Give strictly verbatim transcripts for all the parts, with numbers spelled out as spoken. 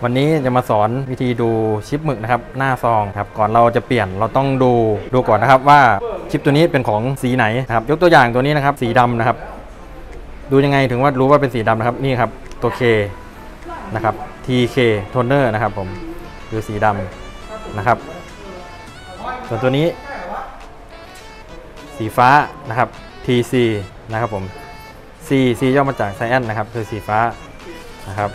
วันนี้จะมาสอนวิธีดูชิปหมึกนะครับหน้าซองครับก่อนเราจะเปลี่ยนเราต้องดูดูก่อนนะครับว่าชิปตัวนี้เป็นของสีไหนนะครับยกตัวอย่างตัวนี้นะครับสีดำนะครับดูยังไงถึงว่ารู้ว่าเป็นสีดำนะครับนี่ครับตัว K นะครับ ที เค Toner นะครับผมคือสีดำนะครับส่วนตัวนี้สีฟ้านะครับ ที ซี นะครับผม C C ย่อมาจาก Cyan นะครับคือสีฟ้านะครับ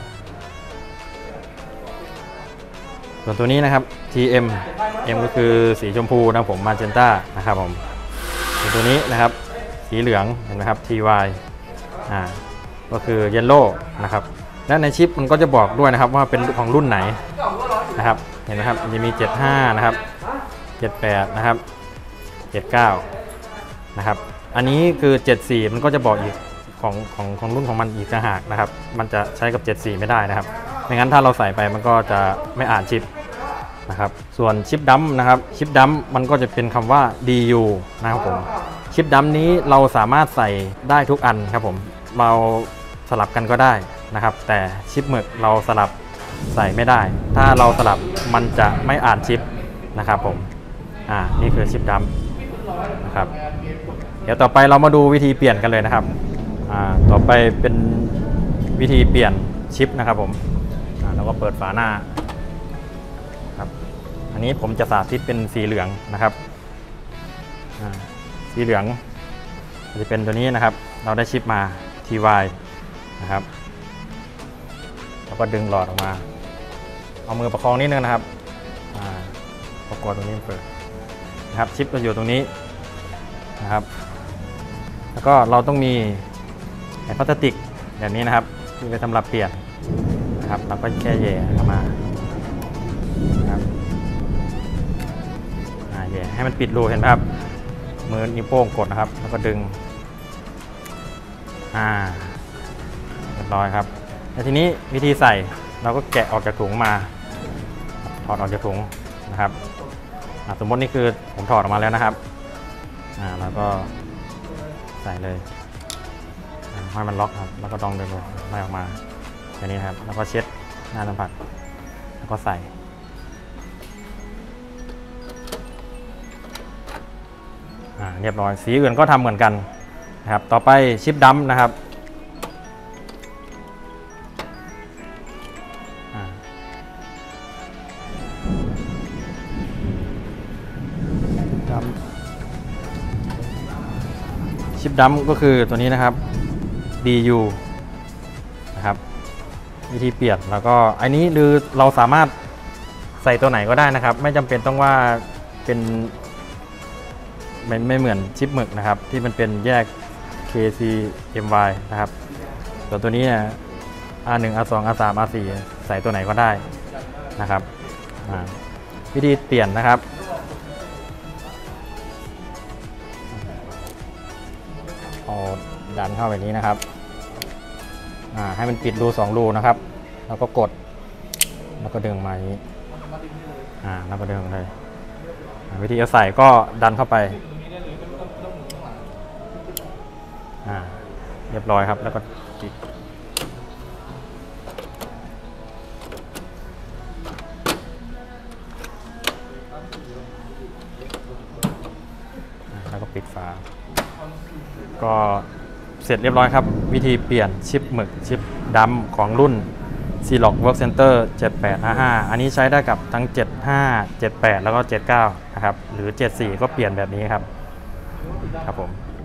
ส่วนตัวนี้นะครับ ที เอ็ม M ก็คือสีชมพูนะผมมาเจนต้านะครับผมส่วนตัวนี้นะครับสีเหลืองเห็นไหมครับ ที วาย อ่าก็คือเยลโล่นะครับและในชิปมันก็จะบอกด้วยนะครับว่าเป็นของรุ่นไหนนะครับเห็นไหมครับมันจะมีเจ็ดสิบห้านะครับเจ็ดสิบแปดนะครับเจ็ดสิบเก้านะครับอันนี้คือเจ็ดสิบสี่มันก็จะบอกอีกของของของรุ่นของมันอีกต่างหากนะครับมันจะใช้กับเจ็ดสิบสี่ไม่ได้นะครับไม่งั้นถ้าเราใส่ไปมันก็จะไม่อ่านชิปนะครับส่วนชิปดัมนะครับชิปดัมมันก็จะเป็นคำว่า ดี ยู นะครับผมชิปดัมนี้เราสามารถใส่ได้ทุกอันครับผมเราสลับกันก็ได้นะครับแต่ชิปหมึกเราสลับใส่ไม่ได้ถ้าเราสลับมันจะไม่อ่านชิปนะครับผมอ่านี่คือชิปดัมนะครับเดี๋ยวต่อไปเรามาดูวิธีเปลี่ยนกันเลยนะครับอ่าต่อไปเป็นวิธีเปลี่ยนชิปนะครับผมอ่าเราก็เปิดฝาหน้าครับอันนี้ผมจะสาธิตเป็นสีเหลืองนะครับอ่าสีเหลืองจะเป็นตัวนี้นะครับเราได้ชิปมา ที วาย นะครับแล้วก็ดึงหลอดออกมาเอามือประคองนิดนึงนะครับประกอบตรงนี้เปิดนะครับชิปจะอยู่ตรงนี้นะครับแล้วก็เราต้องมีแผ่นพลาสติกแบบนี้นะครับที่ไว้สำหรับเปลี่ยนนะครับเราก็แค่แย่เข้ามานะครับแย่ให้มันปิดรูเห็นไหมครับมือนิ้วโป้งกดนะครับแล้วก็ดึงอ่าเรียบร้อยครับแล้วทีนี้วิธีใส่เราก็แกะออกจากถุงมาถอดออกจากถุงนะครับสมมตินี่คือผมถอดออกมาแล้วนะครับอ่าแล้วก็ใส่เลยให้มันล็อกครับแล้วก็ต้องเดินไล่ออกมาอย่างนี้ครับแล้วก็เช็ดหน้าสัมผัสแล้วก็ใส่อ่าเรียบร้อยสีอื่นก็ทำเหมือนกันนะครับต่อไปชิปดัมนะครับชิปดัมก็คือตัวนี้นะครับ ดี ยู นะครับวิธีเปลี่ยนแล้วก็อันนี้หรือเราสามารถใส่ตัวไหนก็ได้นะครับไม่จำเป็นต้องว่าเป็นไม่ไม่เหมือนชิปหมึกนะครับที่มันเป็นแยก เค ซี เอ็ม วาย นะครับส่วนตัวนี้เนี่ย อาร์ หนึ่ง อาร์ สอง อาร์ สาม อาร์ สี่ ใส่ตัวไหนก็ได้นะครับวิธีเปลี่ยนนะครับเอาดันเข้าแบบนี้นะครับให้มันปิดรูสองรูนะครับแล้วก็กดแล้วก็ดึงมาอย่างนี้แล้วก็ดึงเลยวิธีเอาใส่ก็ดันเข้าไปเรียบร้อยครับแล้วก็ปิดแล้วก็ปิดฝาก็เสร็จเรียบร้อยครับวิธีเปลี่ยนชิปหมึกชิปดำของรุ่น ซี ล็อก Work Center เจ็ดแปดห้าห้าอันนี้ใช้ได้กับทั้งเจ็ดห้า เจ็ดแปดแล้วก็เจ็ดเก้านะครับหรือเจ็ดสี่ก็เปลี่ยนแบบนี้ครับครับผม